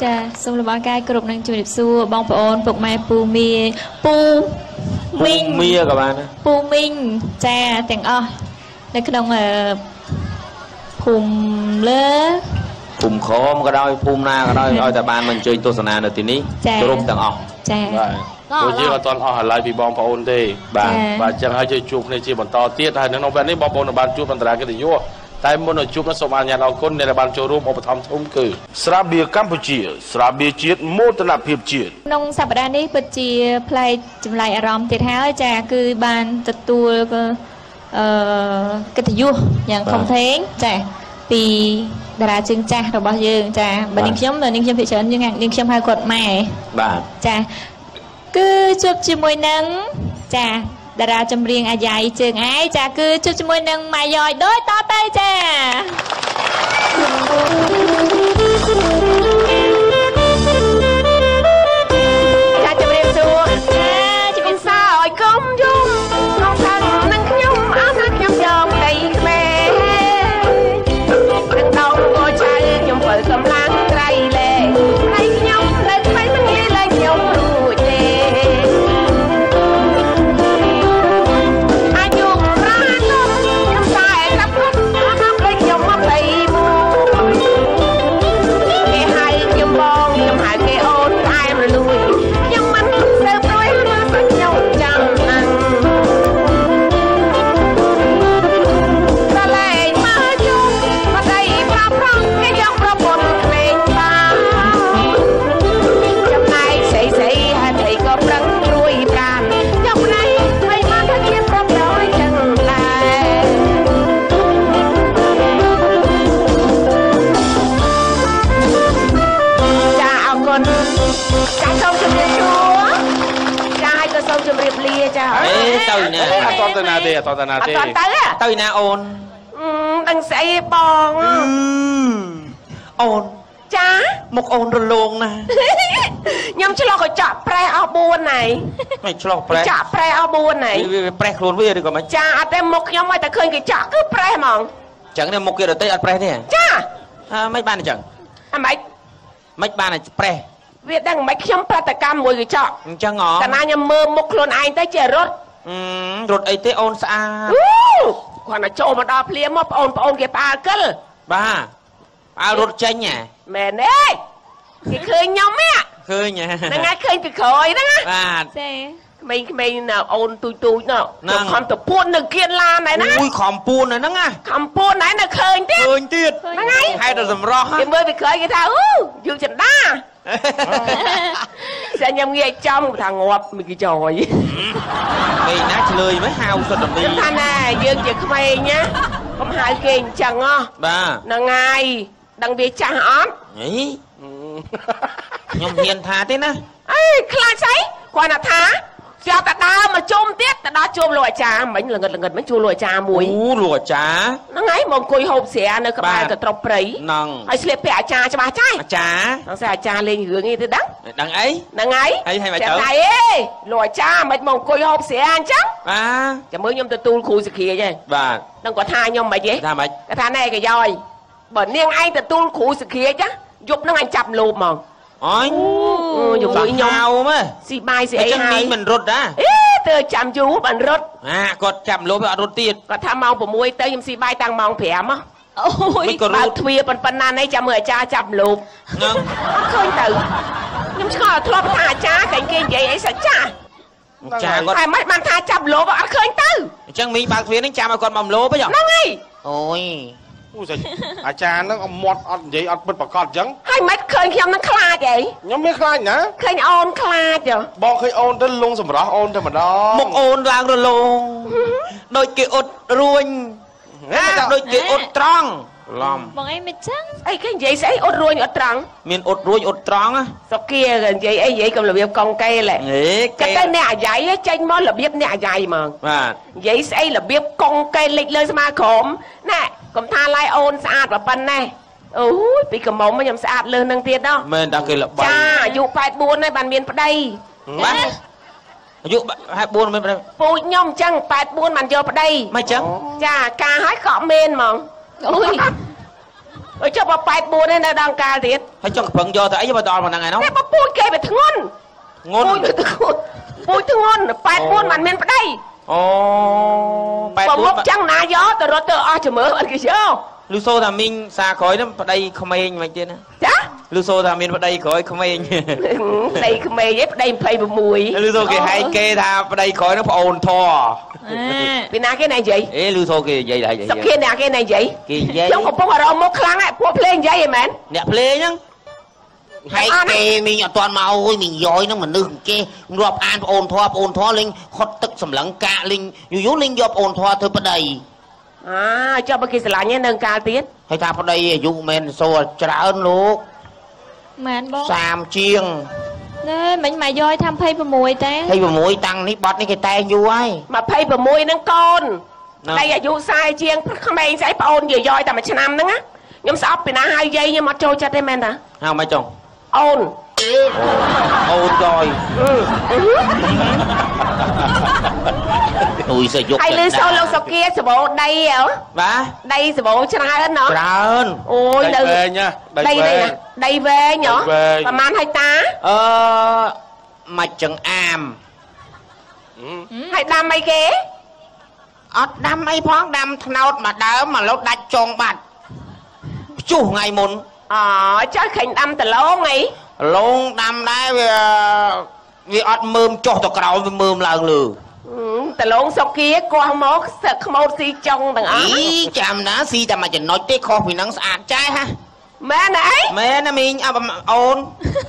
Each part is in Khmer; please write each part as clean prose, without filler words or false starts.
ចាសូមលំអរកាយគ្រប់នឹងជំរាបសួរបងប្អូនពុកម៉ែពូមីពូមីងមីក៏បានពូមីងចាទាំងអស់នៅក្នុងភូមិលើភូមិខមក៏ដោយភូមិណាក៏ដោយឲ្យតែបានមកអញ្ជើញទស្សនានៅទីនេះគ្រប់ទាំងអស់ចាបាទពួកយើងអត់ទាន់អស់ឡើយពីបងប្អូនទេបាទបាទអញ្ចឹងហើយជួយជួបគ្នាជាបន្តទៀតហើយនៅក្នុងពេលនេះបងប្អូនបានជួបអន្តរាកិត្តិយសតែមុននឹងជួបនោះសូមអនុញ្ញាតអរគុណអ្នកដែលបានចូលរួមឧបត្ថម្ភធំគឺស្រាបៀរកម្ពុជាស្រាបៀរជាតិមោទនភាពជាតិក្នុងសប្តាហ៍នេះពិតជាផ្លែកចម្លែកអារម្មណ៍ទៀតហើយចាគឺបានទទួលកិត្តិយសយ៉ាងធំធេងចាពីតារាជើងចាស់របស់យើងចាបើនាងខ្ញុំភាគច្រើនយើងនាងខ្ញុំហៅគាត់ម៉ែបាទចាគឺជួបជាមួយនឹងចាតារាចម្រៀងអាយ៉ៃជើងឯចាគឺជួបជាមួយនឹងម៉ាយ៉យដូចតទៅចាចាចម្រៀងសួរចាជំរាបសួរឲ្យកុំយំក្នុងសាននឹងខ្ញុំអស់ណាខ្ញុំយកដីក្មេនឹងដងក៏ឆៅខ្ញុំបើកម្លាំងត្រៃលែងហើយខ្ញុំនៅក្មេងមិនងាយឡើងខ្ញុំរួចទេទៅណាទេអត់ទៅណាទេទៅណាអូនដឹងស្អីឯងបងអូនចាមុខអូនរលោងណាខ្ញុំឆ្លោះកញ្ចក់ប្រេះអស់4ហើយមិនឆ្លោះប្រេះកញ្ចក់ប្រេះអស់4ហើយវាប្រេះខ្លួនវាឬក៏មិនចាអត់ទេមុខខ្ញុំឲ្យតែឃើញកញ្ចក់គឺប្រេះហ្មងអញ្ចឹងនេះមុខគេដទៃអត់ប្រេះទេចាមិនបានអញ្ចឹងមិនបានប្រេះវាដឹងមិនខ្ញុំប្រតិកម្មមួយកញ្ចក់អញ្ចឹងហ៎កាលណាខ្ញុំមើលមុខខ្លួនឯងទៅជារត់រត់អីទេអូនស្អាតគាត់ទៅចូលមកដល់ភ្លាមមកបងប្អូនគេផ្អើលកិលបាទផ្អើលរត់ចេញហ៎មែនទេគេឃើញខ្ញុំហ៎ឃើញហ្នឹងហើយឃើញពីក្រោយហ្នឹងបាទទេក្មេងៗណាអូនទូចណាខំតពួននៅគៀនឡានហើយណាអូយខំពួនហ្នឹងណាខំពួនហើយនៅឃើញទៀតហ្នឹងហើយហេតុតែសម្រស់គេមើលពីក្រោយគេថាអូយើងចិន្តាស្អីខ្ញុំងាយចំថាងាប់មិនគេចយពេលណាឆ្លើយមិនហៅសុទ្ធតែខ្ញុំថាណែយើងជាក្មេងណាកុំហៅគេអញ្ចឹងហ៎បាទហ្នឹងហើយដឹងវាចាស់អត់ហីខ្ញុំហ៊ានថាទេណាអីខ្លាចស្អីគាត់ថាស្រាប់តែដើរមកជុំទៀតទៅដល់ជួបលោកអាចារ្យមិញល្ងិតមិនជួបលោកអាចារ្យមួយអូលោកអាចារ្យហ្នឹងហើយមកអង្គុយហូបស្រានៅក្បែរកត្រប់ព្រៃហ្នឹងហើយស្លៀកពាក់អាចារ្យច្បាស់ចាស់អាចារ្យហ្នឹងស្អាអាចារ្យលេងរឿងអីទៅដឹងអីហ្នឹងហើយហើយមកទៅអីលោកអាចារ្យមិនមកអង្គុយហូបស្រាអញ្ចឹងបាទចាំមើលខ្ញុំទទួលគ្រូសិក្ខាទេបាទហ្នឹងគាត់ថាខ្ញុំមិនទេថាម៉េចគាត់ថាណែកាយ៉យបើនាងឯងទទួលគ្រូសិក្ខាចាយប់ហ្នឹងអញចាប់លោបហ្មងអូយជាមួយខ្ញុំស៊ីបាយស៊ីអីហើយមិនរត់ណាទៅចាំយូរបានរត់គាត់ចាំលោបអត់រត់ទៀតគាត់ថាម៉ោង6ទៅខ្ញុំស៊ីបាយតាំងម៉ោង5ហ៎អូយបើទ្វារប៉ុណ្ណានេះចាំមើលអាចារ្យចាប់លោបហ្នឹងអត់ឃើញទៅខ្ញុំឆ្ងល់ធ្លាប់ថាអាចារ្យគេនិយាយអីសាច់ចាស់អាចារ្យគាត់តែមិនបានថាចាប់លោបអត់ឃើញទៅអញ្ចឹងមីងបើកទ្វារនឹងចាំឲ្យគាត់មកលោបហ៎ហ្នឹងហើយអូយអាចារ្យហ្នឹងមាត់អត់និយាយអត់ពិតប្រកបអញ្ចឹងហើយមិនឃើញខ្ញុំនឹងខ្លាចអីខ្ញុំមានខ្លាចណាឃើញអូនខ្លាចបងឃើញអូនទៅលងសម្រស់អូនទៅម្ដងមុខអូនឡើងរលោងដូចគេអ៊ុតរួញដូចគេអ៊ុតត្រង់ឡំបងអីមិនចឹងអីគេនិយាយស្អីអ៊ុតរួញអ៊ុតត្រង់មានអ៊ុតរួញអ៊ុតត្រង់សុគាគេនិយាយអីនិយាយកុំរបៀបកងកេលគេទៅអ្នកអាយ៉ៃចេញមករបៀបអ្នកអាយ៉ៃហ្មងបាទនិយាយស្អីរបៀបកងកេលលេចលើស្មាក្រមណែកុំថាឡាយអូនស្អាតប៉ុណ្ណេះអូយពីកំមុំខ្ញុំស្អាតលើសនឹងទៀតណោះមែនតាគេល្បីចាអាយុ84ហើយបានមានប្តីបាទអាយុ84មានប្តីពូជខ្ញុំអញ្ចឹង84បានយកប្តីមិនអញ្ចឹងចាការហើយក៏មានហ្មងអូយ Ôi cho bà bạch buồn nên là đang ca thiệt. Hay cho phận vô thì ấy bà đòn mà năng ngày nó. Thế bà bùi kê bà thằng ngon. Ngon. Bùi thằng ngon, bạch buồn mà mình vào đây. Ồ, bạch buồn. Bà mốc chăng ná gió, tao rốt tao cho mở bạn kì chứ. Lưu xô thà mình xa khói nó vào đây không ai anh tiên á. Chá? Lưu xô thà mình vào đây khói không ai anh. Đây không ai ấy, đây phải bà mùi. Lưu xô kì hay kê thà vào đây khói nó phải ồn thò. Vì nà cái này vậy? Ê lưu xô kì vậy là vậy. Sao kia nà cái này vậy? Kì vậy. Trong một bông ở đâu một khăn ấy, bố play vậy vậy mẹn? Nè play nhá. Hay kê mình ở toàn màu ôi mình dối nó mà nương kê rộp an ồn thoa linh khót tức sầm lắng cạ linh dù linh rộp ồn thoa thôi bà đầy. À, cho bà kia sẽ lại nhé nâng cao tiết. Hay ta bà đây dụ mình xô trả ơn lúc. Mẹn bố. Xàm chiêng. Nè, mình mà dôi thăm phây bà mùi ta. Hay bà mùi tăng ní bọt ní cái tay dù ai. Mà phây bà mùi nâng con. Đây là dụ sai chiêng, không ai sẽ bà ôn vừa dôi ta mà chân năm nâng á. Nhưng sao ốc bị ná 2 giây nhưng mà trôi chặt đây mẹn ta. Sao mấy chồng? Ôn. Ôn rồi. Ui sao dục. Hay lưu sâu lâu sau kia sẽ bộ đây hả? Bà? Đây sẽ bộ chân hai hết nó. Trả ơn. Ôi đây về nha. Đây nè. Đây về nhở? Và man hay ta? Mạch chẳng am. Hay đam mấy kế? Đam mấy phóng đam thao mà đỡ mà lâu đạch tròn bạch. Chủ ngày môn. Chắc khánh đam từ lâu ngay. Luôn đam đấy vì ọt mơm cho tao cầu với mơm là lừa. Từ lâu sau kia qua mốt sợ không mốt si trong đằng á. Ý chàm ná si ta mà chẳng nói tế khó vì nắng sạch trái ha. Mẹ này. Mẹ nó mình ôn.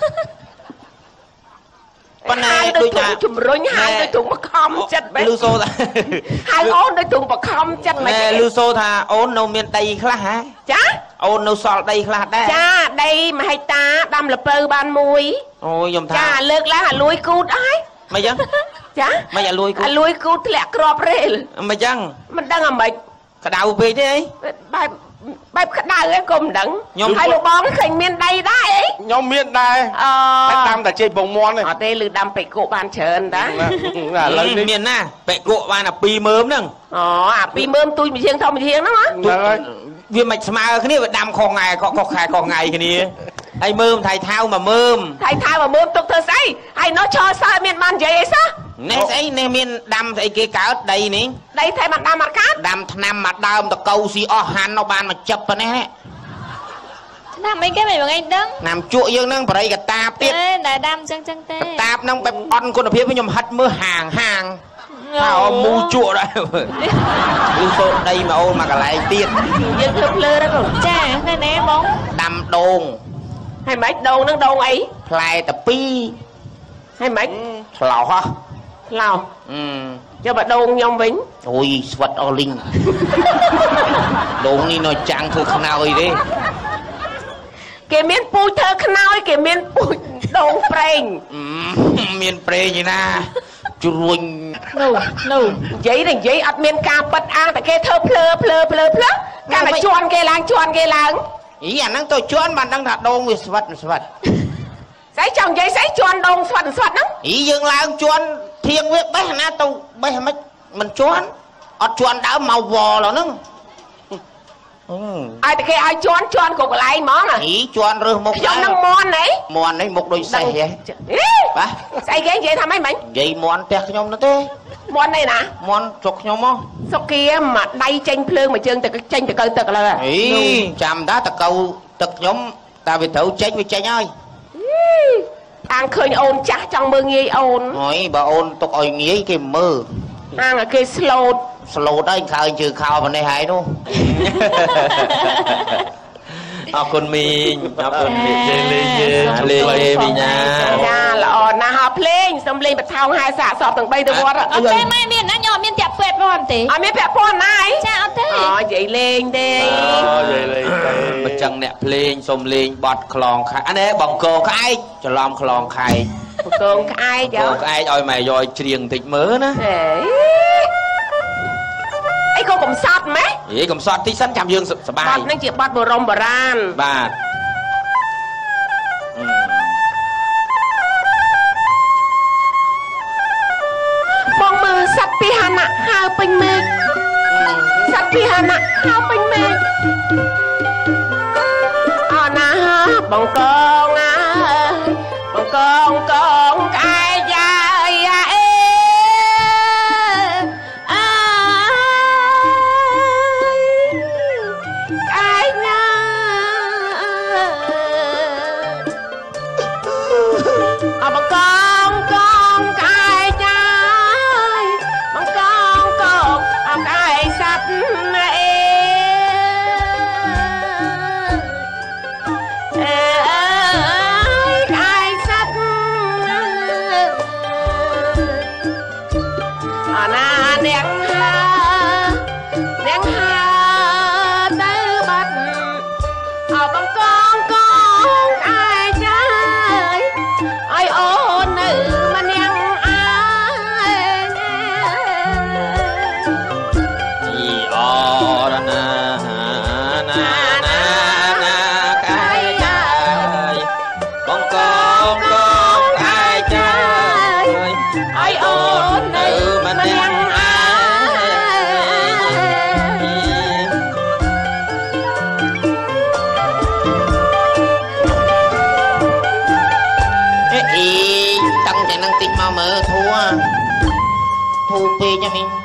Hai đôi thùng chùm rối hai đôi thùng mà không chất bé. Lưu xô ta. Hai ôn đôi thùng mà không chất mấy. Nè lưu xô thà ôn nâu miền Tây khá hả? Chá? Ôn nâu sọt đây khá đá. Chá đây mà hay ta đâm là bơ ban mùi. Ôi dùm thà. Chá lược lá hả lùi cút ấy. Mày chăng? Chá? Mày dạ lùi cút. Lùi cút lẹ crop rê. Mày chăng? Mình đang ở mệt. Cả đào về thế ấy. Bài khá đào ấy cùng đắng. Nhóm hai lục bóng khánh miền đây đó ấy. Nhóm miền đây. Hãy đam tại trên bông môn này. Ở đây lư đam phải cổ bàn trơn đó. Là lớn đi. Miền na. Bệ cổ bàn là pi mớm nâng. Pi mớm tôi bị riêng thông bị riêng đó á. Vì mạch mà cái này phải đam kho ngày kho ngày cái này. Hay mơm thầy thao mà mơm. Thầy thao mà mơm tục thơ say. Hay nó cho sao miền bàn vậy sao? Nè say nè miền đam thầy kia cả ở đây nè. Đây thầy mặt đam mặt cát. Đam năm mặt đam tao câu si o han nó ban mà chập vào nè. Làm mấy cái này bằng anh đứng. Làm chuỗi dương nâng vào đây cả tạp tiết. Đã đam chân chân tê. Tạp nâng bẹp on con ở phía với nhóm hất mưa hàng. Thảo mù chuộ đây. Lưu xô đây mà ôn mà cả lại tiết. Dương thơm lơ đó rồi. Chà, đây nè bóng. Đam đồn. Hay mấy đồn nâng đồn ấy. Play tập pi. Hay mấy. Lào hả? Lào. Cho bà đồn nhông vĩnh. Ôi vật o linh. Đồn đi nó chẳng thuộc nào rồi đi. Kể miền bùi thơ khăn nào ấy. Kể miền bùi đồn prênh. Miền prênh như na. Chú ruinh. Nụ. Giấy này giấy ắt miền ca bật an. Tại kê thơ plơ. Cả là chuan kê làng. Ý à năng tôi chuan mà năng thật đồn vì vật. Giấy chồng giấy giấy chuan đồn soạt đó. Ý dương làng chuan thiên việc bé na tôi bé mấy mình chuan. Ở chuan đã màu vò rồi nâng. Ai thì khi ai chuan cục lại món à. Ý chuan rơ một trong năng món này. Món này một đôi xe vậy. Bà xe ghé vậy thăm mấy mình. Vậy món tẹt nhóm nó thế. Món này nè. Món trục nhóm không. Sau kia mà đay chanh plương mà chân chanh từ cơn tực là. Ý chàm đá tật cầu tật nhóm. Ta bị thấu chanh với chanh ơi. Ăn khơi ôn chắc trong mơ nghi ôn. Nói bà ôn tục ôi nghĩ cái mơ. Ăn là cái slow đây khơi trừ khao vào đây hãy đâu. Con mình lên đi nha. Dạ là na học lên xong lên bật thao hai xạ sọp từng bay từ vót ạ. Ở đây mai miền nó nhỏ miền chạp quẹt vào hẳn tí. Miền chạp con này. Chà ở thế. Vậy lên đi. Vậy lên. Mà chẳng nè lên xông lên bọt khlòng khai. Anh ấy bỏng cồn khai. Cho lòng khlòng khai. Cồn khai chứ. Cồn khai ôi mày rồi triền thịt mớ đó. Ấy cô cũng sọt mấy. Ý cũng sọt tí sẵn chạm dương sập bài. Bọt nó chỉ bọt bồ rồng bồ ran. Bà Bông mơ sạch pi hà nạ hào bình mê. Sạch pi hà nạ hào bình mê. បងកងបងកងកាយយ៉ាអេកាយណាបងកងកាយយ៉ាបងកងកាយសັດអេពេកមីង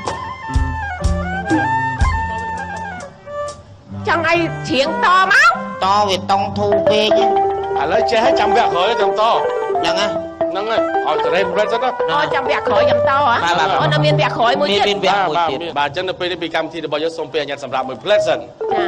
ចង់ឲ្យច្រៀងតមកតវាតង់ធូរពេកឥឡូវចេះឲ្យចាំវគ្គក្រោយចាំតយ៉ាងហ្នឹងហើយឲ្យតរេប្រេតសិនណាចាំវគ្គក្រោយចាំតហ៎អូននៅមានវគ្គក្រោយមួយទៀតមានវគ្គមួយទៀតបាទអញ្ចឹងនៅពេលនេះពីកម្មវិធីរបស់យើងសូមពេលអញ្ញាតសម្រាប់មួយផ្លេតសិន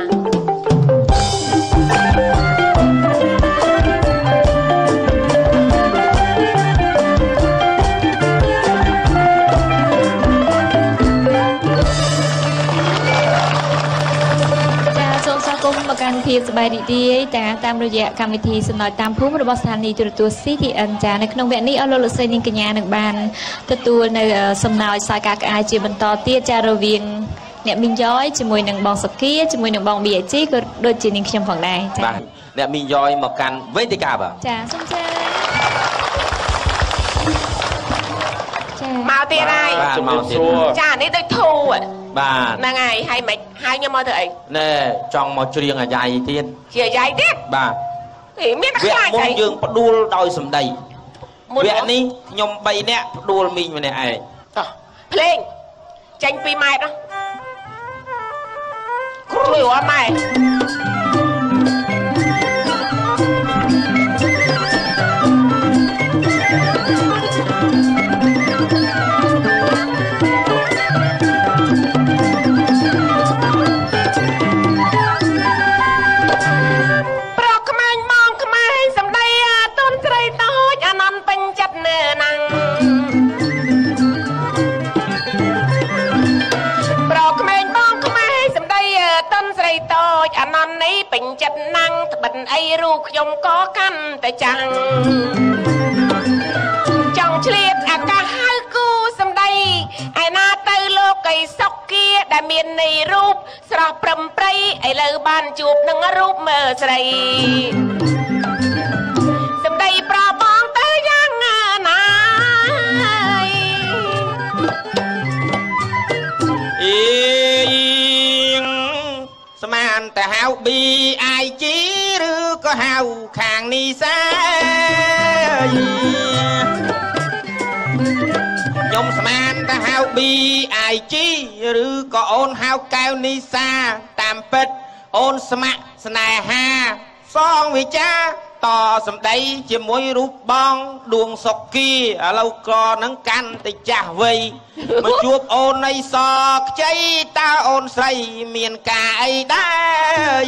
កម្មវិធីសប្បាយរីករាយតាមរយៈកម្មវិធីសំណើចតាមភូមិរបស់ស្ថានីយ៍ទូរទស្សន៍ CTN ចានៅក្នុងវគ្គនេះអស់លោកលោកស្រីនាងកញ្ញានឹងបានទទួលនៅសំណើចសាយការក្អាយជាបន្តទៀតចារវាងអ្នកមីងយ៉យជាមួយនឹងបងសុគាជាមួយនឹងបង BG ក៏ដូចជានាងខ្ញុំផងដែរចាបាទអ្នកមីងយ៉យមកកាន់វេទិកាបាទចាសូមចាមកទៀតហើយមកទៀតចានេះដូចធូរបាទហ្នឹងហើយហើយមិនហើយខ្ញុំមកធ្វើអីណែចង់មកច្រៀងអាយ៉ៃទៀតជាអាយ៉ៃទៀតបាទមានតែខ្លាចអីយើងផ្ដួលដោយសម្ដីវគ្គនេះខ្ញុំ3នាក់ផ្ដួលមីងម្នាក់ឯងភ្លេងចេញ2ម៉ែត្រគ្រូជួយអត់ម៉ែពេញចិត្តណាំងត្បិតអីរូបខ្ញុំក៏កាន់តែចាំងចង់ឆ្លៀតអាកាសហៅគូសម្ដីឯណាទៅលោកីសុកគាដែលមាននៃរូបស្រស់ព្រឹមព្រៃឥឡូវបានជួបនឹងរូបមើលស្រីសម្ដីប្របងទៅយ៉ាងណាស្មានតែហៅ BIG ឬក៏ហៅខាងនេះសាខ្ញុំស្មានតែហៅ BIG ឬក៏អូនហៅកែវនេះសាតាមពិតអូនស្ម័គ្រស្នេហាសងវិចាតសម្ដីជាមួយរូបបងដួងសុគីឥឡូវក៏នឹងកាន់តែចាស់វ័យមកជួបអូននៃសខ្ចីតើអូនស្រីមានការអីដែរ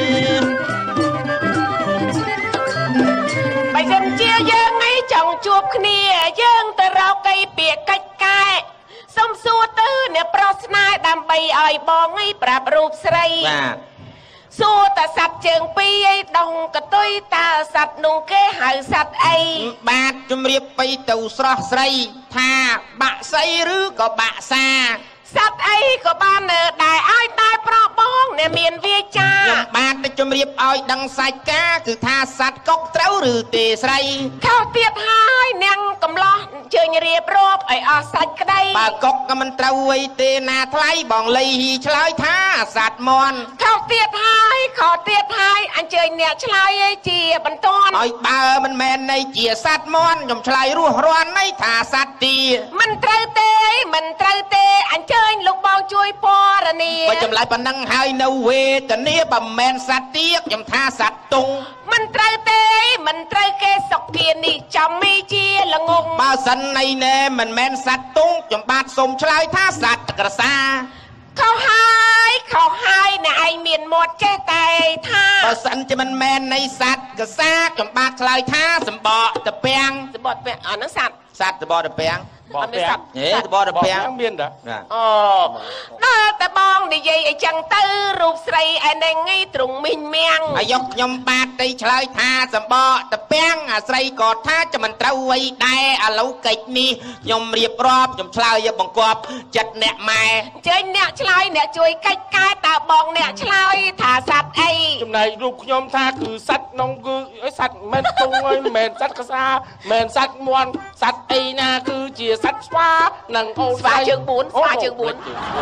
បើសិនជាយើងឯងចង់ជួបគ្នាយើងទៅរកកៃពាក្យកិច្ចកែសុំសួរទៅអ្នកប្រុសស្នេហ៍ដើម្បីឲ្យបងឯងប្រាប់រូបស្រីបាទសួរតាសัตว์ជើងពីរអីដងកតុយតើសัตว์នោះគេហៅសัตว์អីបាទជំរាបទៅស្រស់ស្រីថាបាក់សីឬក៏បាក់សាសัตว์អីក៏បានដែរឲ្យតែប្របងអ្នកមានវាចាខ្ញុំបាទទៅជំរាបឲ្យដឹងសាច់ការគឺថាសัตว์កុកត្រូវឬទេស្រីខុសទៀតហើយនាងកំឡោះជើញរៀបរាប់ឲ្យអស់សាច់ក្តីបើកុកក៏មិនត្រូវអីទេណាថ្លៃបងលៃហ៊ីឆ្លើយថាសัตว์មន់ខុសទៀតហើយអញ្ជើ chơi nè chơi ấy chị bắn toàn ôi bà mình men này chia sát món nhom chơi rùa roan này thả sát tì mình trâu tê anh chơi lục bao chui po rồi nè bây chấm lại bà năng hai nâu về tận nia bà men sát tiếc nhom tha sát tung mình trâu kê sọc kia nè chồng mi chia là ngùng bao sân này nè mình men sát tung nhom bát xôm chơi tha sát cả xa khâu hai nè anh miền một che tay tha bao sân cho mình men này sát cả xa nhom bát chơi tha sầm bọ tập beng ở nó sạch sát tập bọ tập beng bọ sạch tập bọ tập beng miên đó đó ta bong đi dây chẳng tư rụp sậy anh đang ngay trùng mình miang ai dọc nhom bát đây chơi tha sầm bọ tập beng sậy cọt tha cho mình trâu vây đai lâu kịch mi nhom riệp rọp nhom chơi giờ bằng cọp chặt nẹt mè chơi nẹt chơi nẹt chui cách cái ta bong nẹt chơi thả sạch ấy trong này rụp nhom tha cứ sắt nông cứ sắt men tung ơi men sắt cả xa men sắt muôn sắt ấy na cứ chia sắt xóa nằng ô phá chương 4 phá chương 4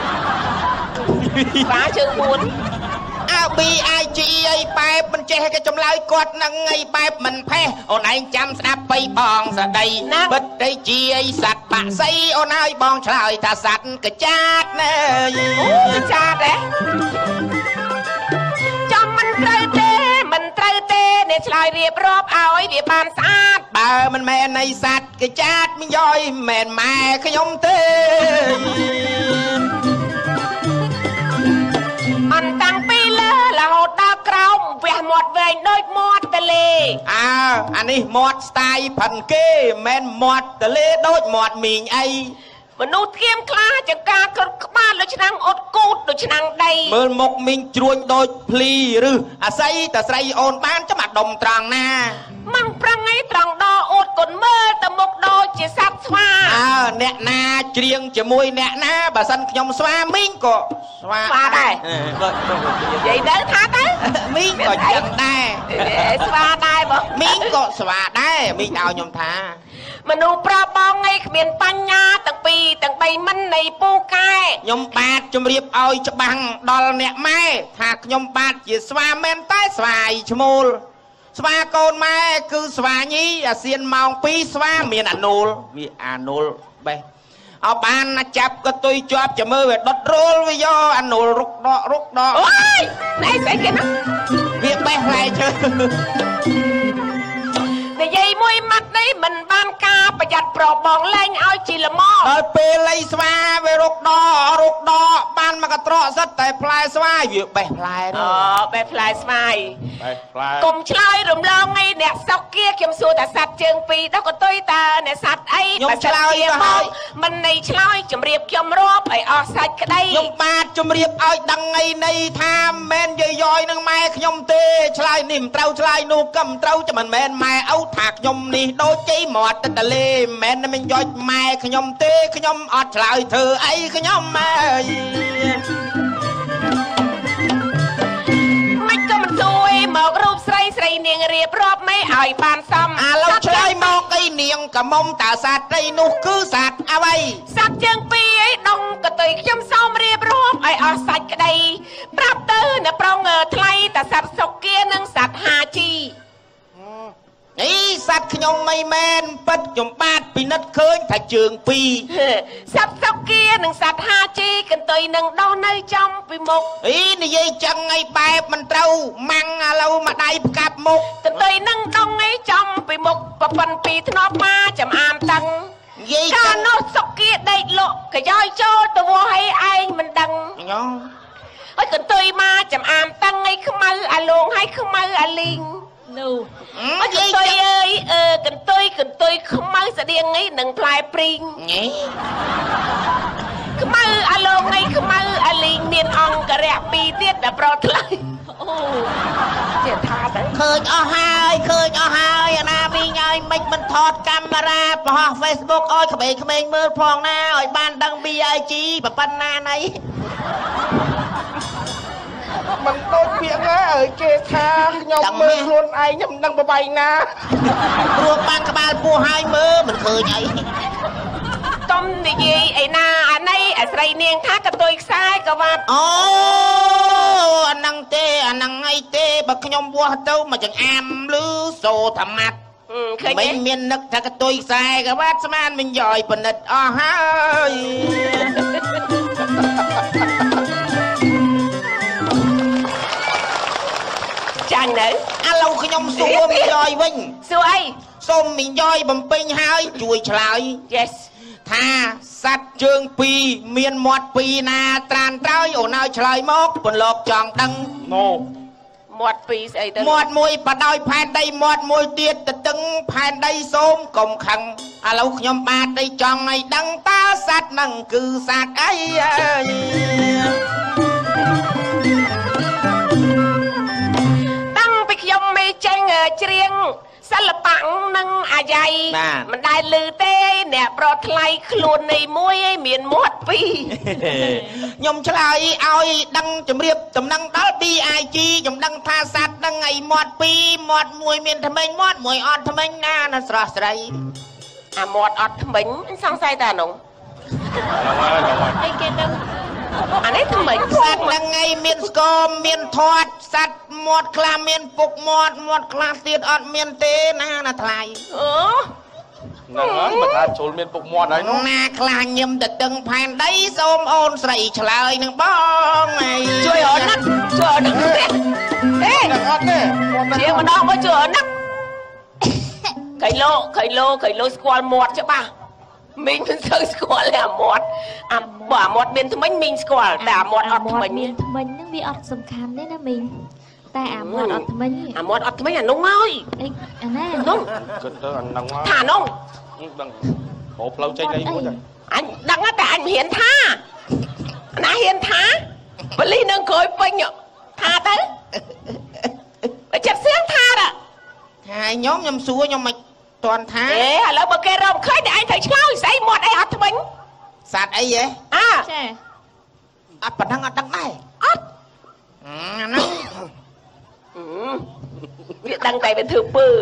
bi ai chi aiបែបមិនចេះគេចម្លើយគាត់នឹងឯបែបមិនផេះអូនឯងចាំស្ដាប់បីបងស្ដីបិទដីជាអីសัตว์បាក់សីអូនហើយបងឆ្លើយថាសัตว์កាចាតណែអូចាតហ៎ចាំមិនត្រូវទេអ្នកឆ្លើយរៀបរាប់ឲ្យវាបានស្អាតបើមិនមែននៃសัตว์កាចាតមិនយ៉យមិនមែនម៉ែខ្ញុំទេអនតាំងពីលើរហូតដល់ក្រោមវះមាត់វែងដូចមាត់ទលេអានេះមាត់ស្ទាយផាន់គេមិនមែនមាត់ទលេដូចមាត់មីងអីមនុស្សធៀមខ្លាចង្ការក្រក្បាលដូចឆ្នាំងអត់គូតដូចឆ្នាំងដីមើលមុខមីងជ្រួញដូចភ្លីឬអាស័យតែស្រីអូនបានចាំអាដុំត្រង់ណាម៉ាំងប្រឹងឯងត្រង់ដអួតកូនមើលតែមុខដូចជាសត្វស្វាអ្នកណាច្រៀងជាមួយអ្នកណាបើសិនខ្ញុំស្វាមីងក៏ស្វាដែរនិយាយទៅថាទៅមីងក៏ចឹងដែរស្វាដែរបងមីងក៏ស្វាដែរមីងឲ្យខ្ញុំថាមនុស្សប្រាប់បងឯងគ្មានបញ្ញាទាំងពីរទាំងបីមិននៃពូកែខ្ញុំបាទជម្រាបឲ្យច្បាំងដល់អ្នកម៉ែថាខ្ញុំបាទជាស្វាមែនតែស្វាយឈ្មោលស្វាកូនម៉ែគឺស្វាញីអាសៀនម៉ោង2ស្វាមានអានូលវាអានូលបេះអោបានចាប់កតុយជាប់ចាំមើលវាដុតរលវាយកអានូលរុកដកអូយណែស្អីគេណាវាបេះផ្លែឈើនិយាយមួយម៉ាត់នេះមិនបានការប្រយ័ត្នប្របងលែងឲ្យជីល្មមដល់ពេលលៃស្វាវារុកដកបានមកកត្រកសិតតែផ្លែស្វាវាបេះផ្លែបេះផ្លែស្វាយកុំឆ្លើយរំលងឯអ្នកសក់គៀខ្ញុំសួរតែសัตว์ជើងពីរដល់ក៏ទុយតើអ្នកសัตว์អីបើឆ្លើយទៅហើយមិននៃឆ្លើយជម្រាបខ្ញុំរាប់ឲ្យអស់សាច់ក្តីខ្ញុំបាទជម្រាបឲ្យដឹងឯនៃថាមិនមែនយាយនឹងម៉ែខ្ញុំទេឆ្លើយនេះមិនត្រូវឆ្លើយនោះក៏មិនត្រូវតែមិនមែនម៉ែឪថាខ្ញុំនេះដូចជ័យមាត់ទឹកទលេមិនមែនមិនយកម៉ែខ្ញុំទេខ្ញុំអត់ឆ្លើយធ្វើអីខ្ញុំម៉ែមិនក៏មិនជួយមករូបស្រីនាងរៀបរាប់មេឲ្យបានសមឥឡូវឆ្លើយមកអីនាងកមុំតើសត្វអីនោះគឺសត្វអ្វីសត្វជើងពីរអីដងកតុយខ្ញុំសូមរៀបរាប់ឲ្យអស់សាច់ក្តីប្រាប់ទៅអ្នកប្រងថ្លៃតើសត្វសុកគានិងសត្វហាជីអីសត្វខ្ញុំមិនមែនពិតខ្ញុំបាទពិនិត្យឃើញថាជើងពីរសត្វសុកគានិងសត្វហាជីកន្ទុយនឹងដោះនៅចំពីមុខអីនិយាយចឹងឯបែបមិនត្រូវម៉ាំងឥឡូវមកដៃផ្កាប់មុខកន្ទុយនឹងដងឯចំពីមុខប្រពន្ធពីធ្នាប់មកចំអាមតឹងនិយាយកាលនោះសុកគាដេកលក់កយោយចូលទៅវោឲ្យឯងមិនដឹងហើយកន្ទុយមកចំអាមតឹងឯខ្មៅអាលងឲ្យខ្មៅអាលីងនោះអត់និយាយអើយកន្ទុយខ្មៅស្តៀងនេះនឹងផ្លែព្រីងខ្មៅអាឡងនេះខ្មៅអាលីងមានអង្គរៈពីរទៀតដែលប្រថ្លៃអូជាថាទៅឃើញអស់ហើយអាណាមីងឲ្យមិនមិនថតកាមេរ៉ាបង្ហោះ Facebook ឲ្យក្មេងៗមើលផងណាឲ្យបានដឹង BIG ប៉ុណ្ណាណៃមិនដូចពាក្យណាឲ្យគេថាខ្ញុំមើលខ្លួនឯងខ្ញុំដឹងបបាយណាព្រោះបានក្បាលពោះឲ្យមើលមិនឃើញអីកុំនិយាយឯណាអាណៃអាស្រីនាងថាកតុយខ្សែក៏វត្តអូអាហ្នឹងទេអាហ្នឹងអីទេបើខ្ញុំបោះទៅមកចង្អាមឬសូថាម៉ាត់មិនមាននឹកថាកតុយខ្សែក្បាត់ស្មានមិនយ៉យបណិតអស់ហើយចាញ់នៅឥឡូវខ្ញុំសួរមីយ៉យវិញសួរអីសូមមីយ៉យបំពេញហើយជួយឆ្លើយ Yes ថាសត្វជើង2មានមាត់2ណាត្រានត្រើយអូនឲ្យឆ្លើយមកពន្លកចង់ដឹងមាត់2ស្អីទៅមាត់មួយបដោយផែនដីមាត់មួយទៀតទៅតឹងផែនដីសូមកុំខឹងឥឡូវខ្ញុំបាទដីចង់ឲ្យដឹងតើសត្វហ្នឹងគឺសត្វអីតាំងពីខ្ញុំមេចេញច្រៀងសិល្បៈនឹងអាយ៉ៃមិនដែលឮទេអ្នកប្រត់ថ្លៃខ្លួននៃមួយឯងមានមាត់2 ខ្ញុំឆ្លើយឲ្យដឹងជំរាបតំណឹងដល់ BIG ខ្ញុំដឹងថាសត្វហ្នឹងឯងមាត់2មាត់មួយមានថ្មិញមាត់មួយអត់ថ្មិញណាស្រស់ស្រីអាមាត់អត់ថ្មិញសង្ស័យតែអានោះអីគេដឹងអានេះថ្មិញសត្វហ្នឹងឯងមានស្គមមានធាត់សត្វមាត់ខ្លះមានពុកមាត់ខ្លះទៀតអត់មានទេណាថ្លៃហ្នឹងហើយមិនថាជុលមានពុកមាត់ហើយណាខ្លះញឹមទៅតឹងផែនដីសូមអូនស្រីឆ្លើយនឹងបងជួយអូនណាជួយអូនណាទេហ្នឹងអត់ទេជាម្ដងមកជួយអូនណាកៃឡូស្គាល់មាត់ច្បាស់មីងមិនសូវស្គាល់ទេអាមាត់បើអាមាត់មានថ្មិញមីងស្គាល់តែអាមាត់អត់ថ្មិញថ្មិញហ្នឹងវាអត់សំខាន់ទេណាមីងតែអាមាត់អត់ថ្មិញអាមាត់អត់ថ្មិញអានោះហើយអាណានោះគិតទៅអាហ្នឹងមកថានោះដឹងបោផ្លូវចេញអីមួយអញដឹងតែអញមិនហ៊ានថាណាហ៊ានថាបលីនឹងក្រោយពេញថាទៅបើចិត្តសៀងថាថាខ្ញុំសួរខ្ញុំមិនតាន់ថាឥឡូវបើគេរកឃើញតែឯងត្រូវឆ្លើយស្អីមាត់អីអត់ថ្មិញសត្វអីហ៎ចាអត់ប៉ុណ្ណឹងអត់ដឹងដែរអត់ហ្នឹងវាដឹងតែវាធ្វើពើ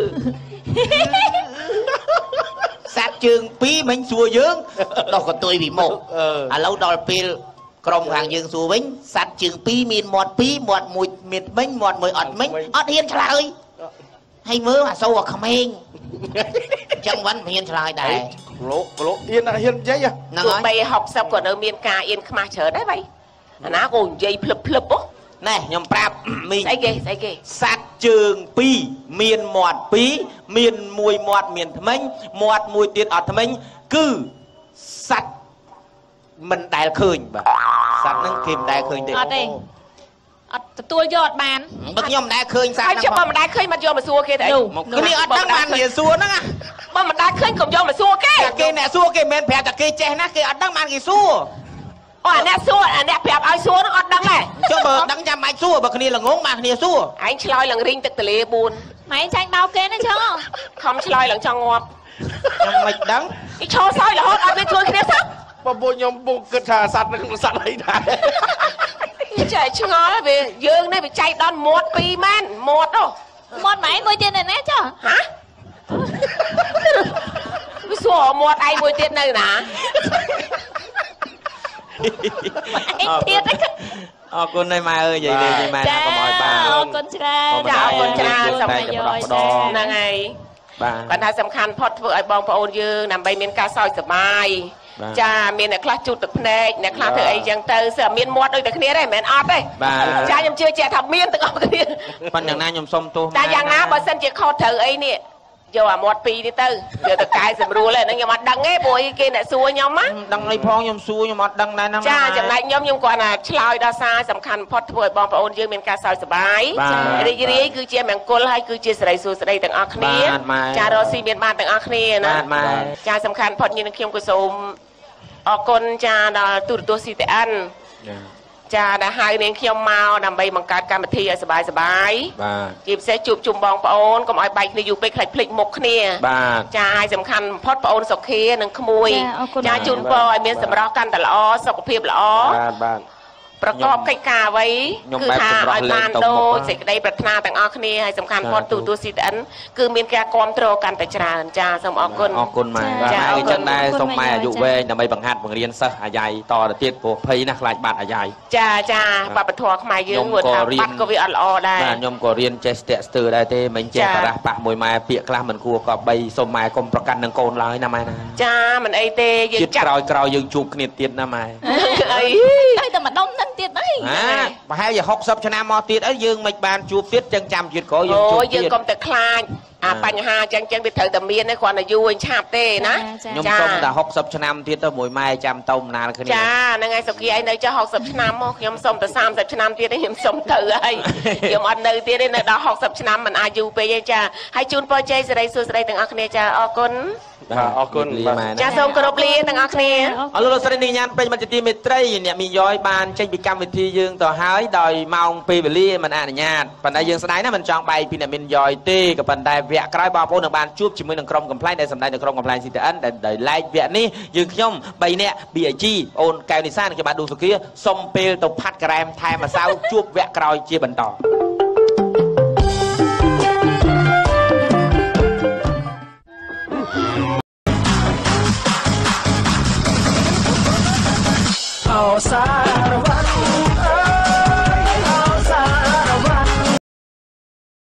សត្វជើង2មិញសួរយើងដោះកតុយពីមុខឥឡូវដល់ពេលក្រុមខាងយើងសួរវិញសត្វជើង2មានមាត់2មាត់មួយមានថ្មិញមាត់មួយអត់ថ្មិញអត់ហ៊ានឆ្លើយហើយមើលអាសូរអាក្មេងអញ្ចឹងមិនហ៊ានឆ្លើយដែរក្លោកអៀនអត់ហ៊ាននិយាយហ្នឹងហើយបី60ក៏នៅមានការអៀនខ្មាស់ច្រើនដែរបីអាណាក៏និយាយភ្លឹបហ៎ណែខ្ញុំប្រាប់មីងស្អីគេសត្វជើង2មានមាត់2មានមួយមាត់មានថ្មិញមាត់មួយទៀតអត់ថ្មិញគឺសត្វមិនដែលឃើញបាទសត្វហ្នឹងគេមិនដែលឃើញទេអត់ទេអត់ទទួលយកអត់បានបើខ្ញុំមិនដែលឃើញសត្វហ្នឹងហើយបើមិនដែលឃើញមកយកមកសួរគេទៅគ្នាអត់ដឹងបានគេសួរហ្នឹងបើមិនដែលឃើញកុំយកមកសួរគេអ្នកសួរគេមិនមែនប្រាប់តែគេចេះណាគេអត់ដឹងបានគេសួរអូអាអ្នកសួរអាអ្នកប្រាប់ឲ្យសួរហ្នឹងអត់ដឹងដែរចុះបើដឹងចាំបាច់សួរបើគ្នាល្ងងបានគ្នាសួរឯងឆ្លើយឡើងរីងទឹកទលេ4 ម៉ែចាញ់បោកគេណាចុះខំឆ្លើយឡើងចង់ងាប់ខ្ញុំមិនដឹងគេឈរសើចរហូតអត់មានជួយគ្នាសោះបើពួកខ្ញុំពុកគិតថាសត្វនឹងសត្វអីដែរចេះឆ្ងល់វាយើងនេះវាចៃដល់មាត់2មែនមាត់មាត់ម៉ែមួយទៀតនៅណាចុះហ៎វាសួរមាត់ឯងមួយទៀតនៅណាអីទៀតអរគុណហើយម៉ែអើយនិយាយលេងម៉ែកុំឲ្យបានអរគុណច្រើនចាអរគុណច្រើនសម្រាប់ហ្នឹងហើយបាទថាសំខាន់ផុតធ្វើឲ្យបងប្អូនយើងដើម្បីមានការសោយសប្បាយចាមានអ្នកខ្លះជូតទឹកភ្នែកអ្នកខ្លះធ្វើអីចឹងទៅសើមានមាត់ដូចតែគ្នាទេមិនមែនអត់ទេចាខ្ញុំជឿជាក់ថាមានទាំងអស់គ្នាប៉ុន្តែយ៉ាងណាខ្ញុំសុំទោសតែយ៉ាងណាបើសិនជាខុសត្រូវអីនេះយកអាមាត់2នេះទៅយកទៅកែសម្រួលហ្នឹងខ្ញុំអត់ដឹងទេព្រោះគេអ្នកសួរខ្ញុំណាដឹងអីផងខ្ញុំសួរខ្ញុំអត់ដឹងដែរហ្នឹងចាចំណែកខ្ញុំគ្រាន់តែឆ្លើយដល់សារសំខាន់បំផុតធ្វើឲ្យបងប្អូនយើងមានការសោយសប្បាយរីករាយគឺជាមង្គលហើយគឺជាសិរីសួស្តីទាំងអស់គ្នាចារស់ស៊ីមានបានទាំងអស់គ្នាណាចាសំខាន់បំផុតយើងនឹងខ្ញុំក៏សូមអរគុណចាដល់ទូរទស្សន៍ CTN ចាដែលហៅនាងខ្ញុំមកដើម្បីបង្កើតកម្មវិធីឲ្យសប្បាយបាទជាពិសេសជួបជុំបងប្អូនកុំឲ្យបែកគ្នាយូរពេកខ្លាចភ្លេចមុខគ្នាចាឲ្យសំខាន់បំផុតបងអូនសុខានិងក្មួយចាជូនពរឲ្យមានសម្រស់កាន់តែល្អសុខភាពល្អប្រកបកិច្ចការអ្វីគឺថាឲ្យបានដូចសេចក្តីប្រាថ្នាទាំងអស់គ្នាហើយសំខាន់គាត់ទូស៊ីតអិនគឺមានការគ្រប់គ្រងកាន់តែច្រើនចាសូមអរគុណម៉ែចាអញ្ចឹងដែរសូមម៉ែអាយុវែងដើម្បីបង្ហាត់បង្រៀនសិស្សអាយ៉ៃតទៅទៀតព្រោះភ័យណាខ្លាចបាត់អាយ៉ៃចាវប្បធម៌ខ្មែរយើងគាត់ថាបាត់ក៏វាអត់ល្អដែរបាទខ្ញុំក៏រៀនចេះស្ទាក់ស្ទើរដែរទេមិនចេះបារះប៉ះមួយម៉ែពាក្យខ្លះមិនគួរក៏បីសូមម៉ែកុំប្រកាន់នឹងកូនឡើយណាម៉ែណាចាមិនអីទេយើងចាប់ក្រោយយើងជួបគ្នាទៀតណាម៉ែអីតែម្ដុំនឹងទៀតអីប្រហែលជា60ឆ្នាំមកទៀតអីយើងមិនបានជួបទៀតចឹងចាំជាតិក្រោយយើងជួបទៀតយើងកុំតែខ្លាចបញ្ហាចឹងវាត្រូវតែមានទេគ្រាន់តែយូរឆាប់ទេណាខ្ញុំសុំតែ60ឆ្នាំទៀតទៅមួយម៉ែចាំទៅម្នាលគ្នាចាហ្នឹងហើយសុគីអីនៅចុះ60ឆ្នាំមកខ្ញុំសុំតែ30ឆ្នាំទៀតខ្ញុំសុំទៅហើយខ្ញុំអត់នៅទៀតទេនៅដល់60ឆ្នាំមិនអាចយូរពេកទេចាហើយជូនពរជ័យសិរីសួស្តីទាំងអស់គ្នាចាអរគុណអរគុណចាសូមគោរពលាទាំងអស់គ្នាអរលោកស្រីនាងញ៉ាំពេញមជ្ឈទីមេត្រីអ្នកមីយ៉យបានចេញពីកម្មវិធីយើងទៅហើយដោយម៉ោងពេលវេលាមិនអនុញ្ញាតប៉ុន្តែយើងស្ដាយណាមិនចង់បែកពីអ្នកមីយ៉យទេក៏ប៉ុន្តែវគ្គក្រោយបងប្អូននឹងបានជួបជាមួយនឹងក្រុមកំ pl ែងដែលសម្ដែងនៅក្រុមកំ pl ែង CTN ដែលឡែកវគ្គនេះយើងខ្ញុំ3នាក់ BIG អូនកែវនិសានខ្ញុំបាទឌូសុគាសុំពេលទៅផាត់ក្រែមថែមម្សៅជួបវគ្គក្រោយជាបន្តអោសារ